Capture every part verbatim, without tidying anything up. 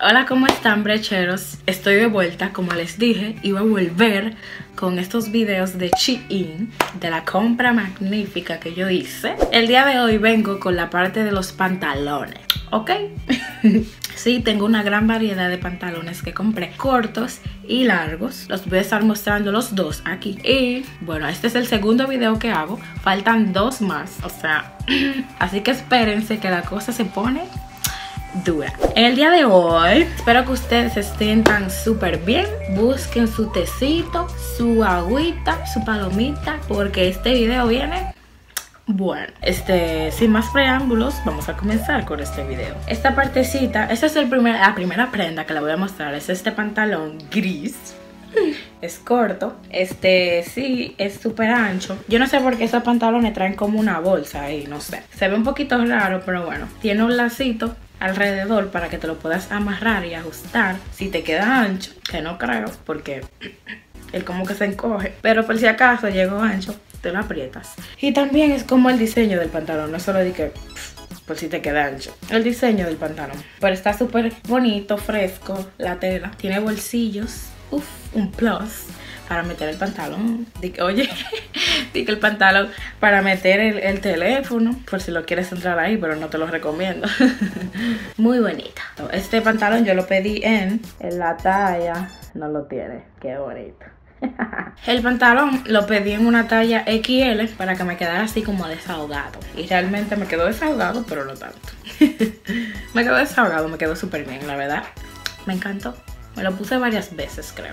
Hola, ¿cómo están, brecheros? Estoy de vuelta, como les dije, iba a volver con estos videos de Shein, de la compra magnífica que yo hice. El día de hoy vengo con la parte de los pantalones, ¿ok? Sí, tengo una gran variedad de pantalones que compré, cortos y largos. Los voy a estar mostrando los dos aquí. Y bueno, este es el segundo video que hago. Faltan dos más, o sea, así que espérense que la cosa se pone dura. El día de hoy espero que ustedes estén tan súper bien. Busquen su tecito, su agüita, su palomita, porque este video viene bueno. Este, sin más preámbulos, vamos a comenzar con este video. Esta partecita, esta es el primer, la primera prenda que le voy a mostrar. Es este pantalón gris. Es corto, este sí es súper ancho. Yo no sé por qué esos pantalones traen como una bolsa ahí, no sé. Se ve un poquito raro, pero bueno. Tiene un lacito alrededor para que te lo puedas amarrar y ajustar si te queda ancho, que no creo porque él como que se encoge, pero por si acaso llegó ancho, te lo aprietas. Y también es como el diseño del pantalón, no solo de que por si te queda ancho, el diseño del pantalón, pero está súper bonito, fresco. La tela tiene bolsillos, uff, un plus para meter el pantalón. Dice, oye, dice el pantalón para meter el, el teléfono, por si lo quieres entrar ahí, pero no te lo recomiendo. Muy bonita. Este pantalón yo lo pedí en, en la talla, no lo tiene, qué bonito. El pantalón lo pedí en una talla equis ele para que me quedara así como desahogado. Y realmente me quedó desahogado, pero no tanto. Me quedó desahogado, me quedó súper bien, la verdad. Me encantó. Me lo puse varias veces, creo.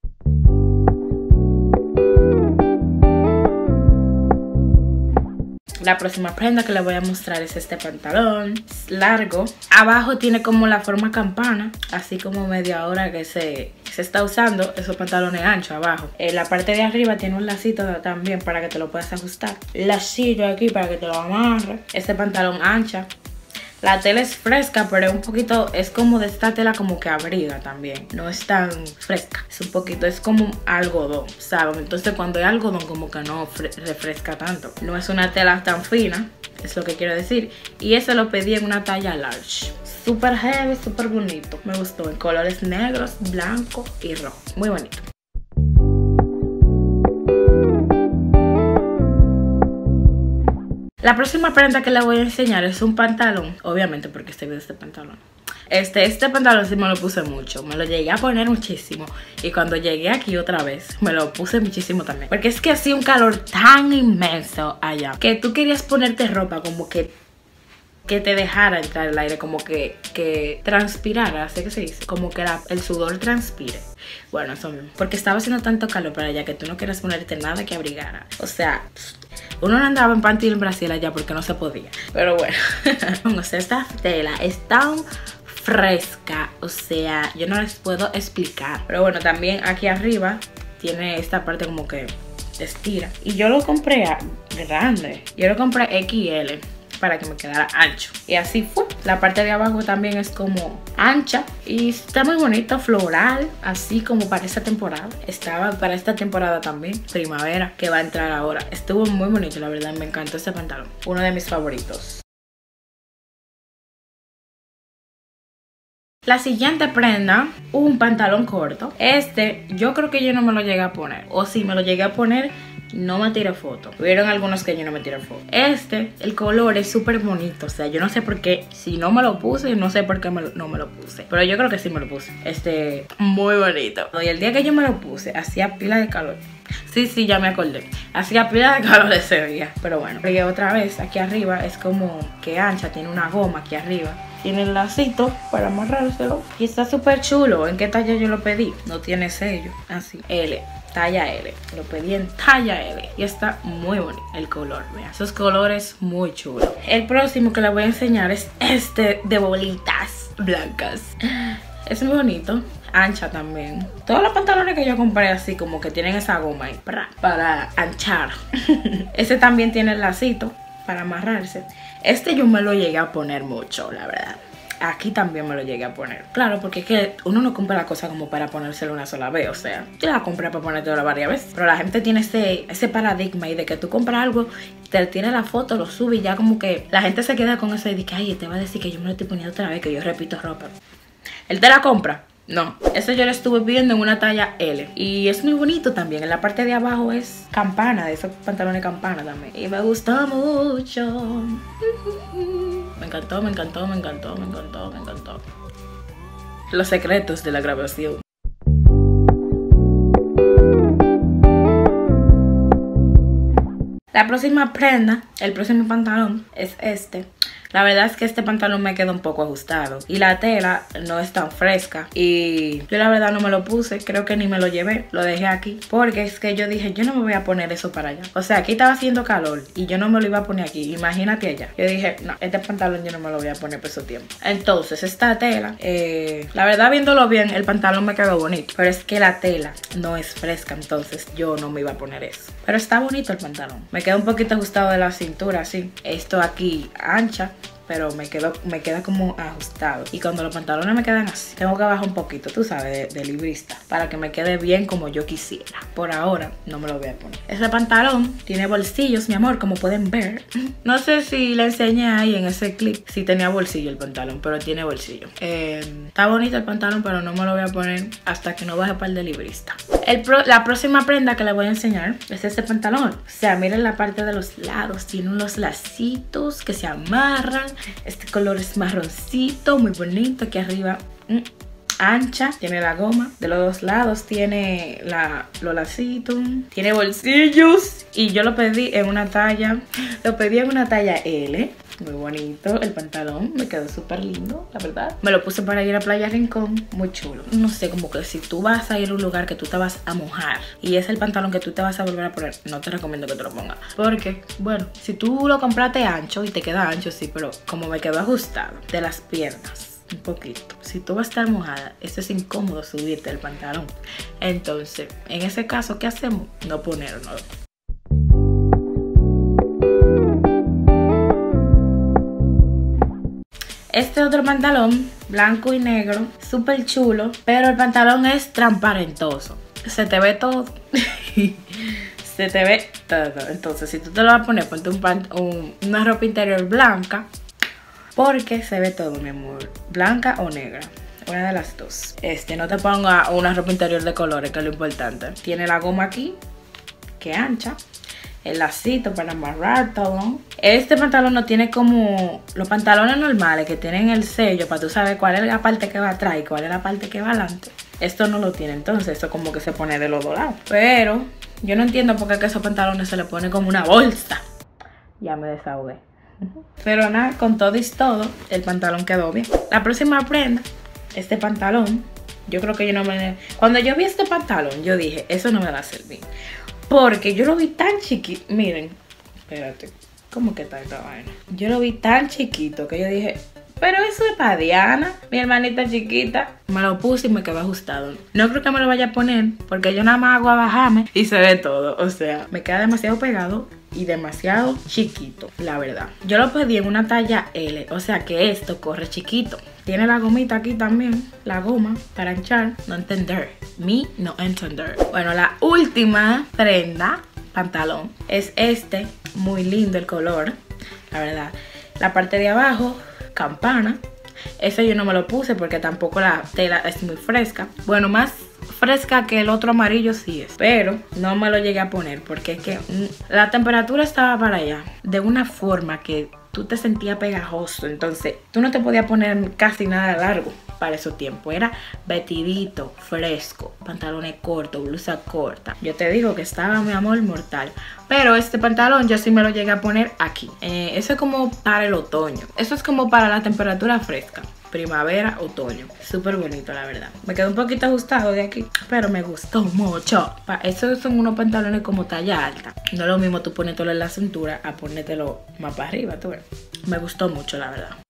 La próxima prenda que les voy a mostrar es este pantalón. Es largo. Abajo tiene como la forma campana, así como media hora que se, se está usando esos pantalones anchos abajo. En la parte de arriba tiene un lacito también para que te lo puedas ajustar. Lacito aquí para que te lo amarre. Este pantalón ancha. La tela es fresca, pero es un poquito, es como de esta tela como que abriga también. No es tan fresca, es un poquito, es como algodón, ¿sabes? Entonces cuando hay algodón como que no refresca tanto. No es una tela tan fina, es lo que quiero decir. Y ese lo pedí en una talla large. Súper heavy, súper bonito. Me gustó en colores negros, blanco y rojo. Muy bonito. La próxima prenda que les voy a enseñar es un pantalón, obviamente porque estoy viendo este pantalón. Este, este pantalón sí me lo puse mucho, me lo llegué a poner muchísimo. Y cuando llegué aquí otra vez, me lo puse muchísimo también. Porque es que hacía un calor tan inmenso allá, que tú querías ponerte ropa como que, que te dejara entrar el aire, como que, que transpirara, así que se dice. Como que la, el sudor transpire. Bueno, eso mismo. Porque estaba haciendo tanto calor para allá que tú no querías ponerte nada que abrigara. O sea, uno no andaba en panty en Brasil allá porque no se podía. Pero bueno, o sea, esta tela es tan fresca, o sea, yo no les puedo explicar. Pero bueno, también aquí arriba tiene esta parte como que estira. Y yo lo compré grande. Yo lo compré equis ele para que me quedara ancho. Y así fue. La parte de abajo también es como ancha. Y está muy bonito, floral. Así como para esta temporada. Estaba para esta temporada también, primavera, que va a entrar ahora. Estuvo muy bonito, la verdad. Me encantó este pantalón. Uno de mis favoritos. La siguiente prenda, un pantalón corto. Este, yo creo que yo no me lo llegué a poner. O si me lo llegué a poner, no me tiré foto. Vieron algunos que yo no me tiré foto. Este, el color es súper bonito. O sea, yo no sé por qué. Si no me lo puse, no sé por qué me lo, no me lo puse. Pero yo creo que sí me lo puse. Este, muy bonito. Y el día que yo me lo puse, hacía pila de calor. Sí, sí, ya me acordé. Hacía pila de calor ese día. Pero bueno, llegué otra vez. Aquí arriba es como que ancha. Tiene una goma aquí arriba. Tiene el lacito para amarrárselo. Y está súper chulo. ¿En qué talla yo lo pedí? No tiene sello. Así. L. Talla ele. Lo pedí en talla ele. Y está muy bonito el color. Vean, esos colores muy chulos. El próximo que les voy a enseñar es este de bolitas blancas. Es muy bonito. Ancha también. Todos los pantalones que yo compré así como que tienen esa goma ahí para, para anchar. Este también tiene el lacito para amarrarse. Este yo me lo llegué a poner mucho, la verdad. Aquí también me lo llegué a poner. Claro, porque es que uno no compra la cosa como para ponérselo una sola vez. O sea, yo la compré para ponértelo varias veces. Pero la gente tiene ese, ese paradigma y de que tú compras algo, te tira la foto, lo sube y ya como que la gente se queda con eso y dice, ay, te va a decir que yo me lo estoy poniendo otra vez, que yo repito ropa. El de la compra. No, eso yo lo estuve pidiendo en una talla L. Y es muy bonito también. En la parte de abajo es campana, de esos pantalones campana también. Y me gustó mucho. Me encantó, me encantó, me encantó, me encantó, me encantó. Los secretos de la grabación. La próxima prenda, el próximo pantalón es este. La verdad es que este pantalón me queda un poco ajustado y la tela no es tan fresca y yo la verdad no me lo puse, creo que ni me lo llevé, lo dejé aquí porque es que yo dije yo no me voy a poner eso para allá. O sea, aquí estaba haciendo calor y yo no me lo iba a poner aquí, imagínate allá. Yo dije no, este pantalón yo no me lo voy a poner por ese tiempo. Entonces esta tela, eh, la verdad viéndolo bien el pantalón me quedó bonito, pero es que la tela no es fresca, entonces yo no me iba a poner eso. Pero está bonito el pantalón, me queda un poquito ajustado de la cintura así, esto aquí ancha, pero me, quedo, me queda como ajustado. Y cuando los pantalones me quedan así, tengo que bajar un poquito, tú sabes, de, de librista, para que me quede bien como yo quisiera. Por ahora no me lo voy a poner. Ese pantalón tiene bolsillos, mi amor, como pueden ver. No sé si le enseñé ahí en ese clip si tenía bolsillo el pantalón, pero tiene bolsillo. Eh, está bonito el pantalón, pero no me lo voy a poner hasta que no baje para el de librista. El pro, la próxima prenda que les voy a enseñar es este pantalón. O sea, miren la parte de los lados, tiene unos lacitos que se amarran. Este color es marroncito, muy bonito. Aquí arriba mmm, ancha, tiene la goma. De los dos lados tiene la, los lacitos. Tiene bolsillos. Y yo lo pedí en una talla, lo pedí en una talla L. Muy bonito el pantalón, me quedó súper lindo, la verdad. Me lo puse para ir a Playa Rincón, muy chulo. No sé, como que si tú vas a ir a un lugar que tú te vas a mojar y es el pantalón que tú te vas a volver a poner, no te recomiendo que te lo pongas. Porque, bueno, si tú lo compraste ancho y te queda ancho, sí, pero como me quedó ajustado de las piernas un poquito, si tú vas a estar mojada, eso es incómodo subirte el pantalón. Entonces, en ese caso, ¿qué hacemos? No ponerlo. Este otro pantalón, blanco y negro, súper chulo, pero el pantalón es transparentoso. Se te ve todo. Se te ve todo. Entonces, si tú te lo vas a poner, ponte un un, una ropa interior blanca, porque se ve todo, mi amor. Blanca o negra. Una de las dos. Este, no te ponga una ropa interior de colores, que es lo importante. Tiene la goma aquí, que ancha. El lacito para amarrar todo. Este pantalón no tiene como los pantalones normales que tienen el sello para tú saber cuál es la parte que va atrás y cuál es la parte que va adelante. Esto no lo tiene, entonces esto como que se pone de los dos lados. Pero yo no entiendo por qué a esos pantalones se le pone como una bolsa. Ya me desahogué. Pero nada, con todo y todo, el pantalón quedó bien. La próxima prenda, este pantalón, yo creo que yo no me... Cuando yo vi este pantalón, yo dije, eso no me va a servir. Porque yo lo vi tan chiquito. Miren, espérate, ¿cómo que está esta vaina? Yo lo vi tan chiquito que yo dije, pero eso es para Diana, mi hermanita chiquita. Me lo puse y me quedó ajustado. No creo que me lo vaya a poner porque yo nada más hago a bajarme y se ve todo. O sea, me queda demasiado pegado y demasiado chiquito, la verdad. Yo lo pedí en una talla L, o sea que esto corre chiquito. Tiene la gomita aquí también, la goma para anchar. No entender, me no entender. Bueno, la última prenda, pantalón, es este. Muy lindo el color, la verdad. La parte de abajo, campana. Ese yo no me lo puse porque tampoco la tela es muy fresca. Bueno, más fresca que el otro amarillo sí es, pero no me lo llegué a poner porque es que mm, la temperatura estaba para allá de una forma que tú te sentías pegajoso, entonces tú no te podías poner casi nada largo para esos tiempos. Era vestidito, fresco, pantalones cortos, blusa corta. Yo te digo que estaba, mi amor, mortal. Pero este pantalón yo sí me lo llegué a poner aquí. Eh, eso es como para el otoño. Eso es como para la temperatura fresca. Primavera, otoño. Súper bonito, la verdad. Me quedó un poquito ajustado de aquí, pero me gustó mucho. Esos son unos pantalones como talla alta. No es lo mismo tú ponértelo en la cintura a ponértelo más para arriba, tú ves. Me gustó mucho, la verdad.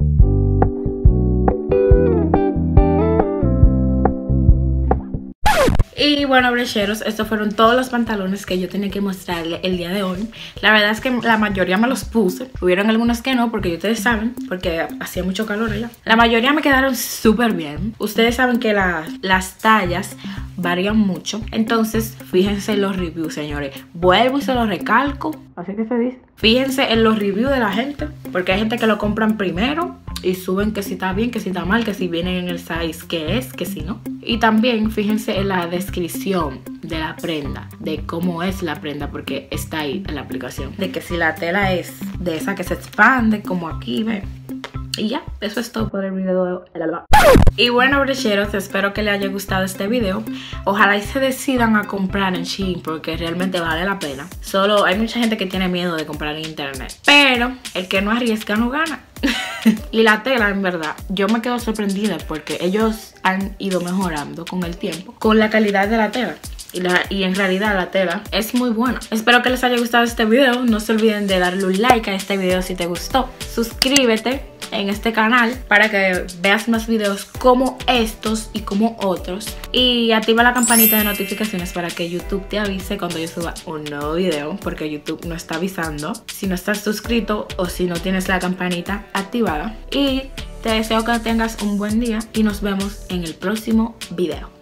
Y bueno, brecheros, estos fueron todos los pantalones que yo tenía que mostrarle el día de hoy. La verdad es que la mayoría me los puse. Hubieron algunos que no, porque ustedes saben, porque hacía mucho calor allá. La mayoría me quedaron súper bien. Ustedes saben que la, las tallas varían mucho. Entonces, fíjense en los reviews, señores. Vuelvo y se los recalco. Así que se dice. Fíjense en los reviews de la gente, porque hay gente que lo compran primero y suben que si está bien, que si está mal, que si vienen en el size que es, que si no. Y también fíjense en la descripción de la prenda, de cómo es la prenda, porque está ahí en la aplicación, de que si la tela es de esa que se expande, como aquí, ven. Y ya, eso es todo por el video. Y bueno, brecheros, espero que les haya gustado este video. Ojalá y se decidan a comprar en Shein, porque realmente vale la pena. Solo hay mucha gente que tiene miedo de comprar en internet, pero el que no arriesga no gana. Y la tela, en verdad, yo me quedo sorprendida porque ellos han ido mejorando con el tiempo, con la calidad de la tela. Y, la, y en realidad la tela es muy buena. Espero que les haya gustado este video. No se olviden de darle un like a este video si te gustó. Suscríbete en este canal para que veas más videos como estos y como otros. Y activa la campanita de notificaciones para que YouTube te avise cuando yo suba un nuevo video, porque YouTube no está avisando si no estás suscrito o si no tienes la campanita activada. Y te deseo que tengas un buen día y nos vemos en el próximo video.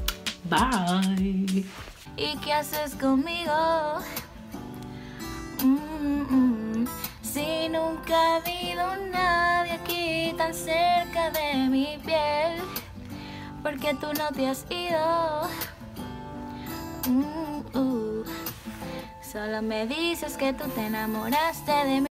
Bye. ¿Y qué haces conmigo? Mm-mm. Si nunca ha habido nadie aquí tan cerca de mi piel, porque tú no te has ido. Mm-mm. Solo me dices que tú te enamoraste de mí.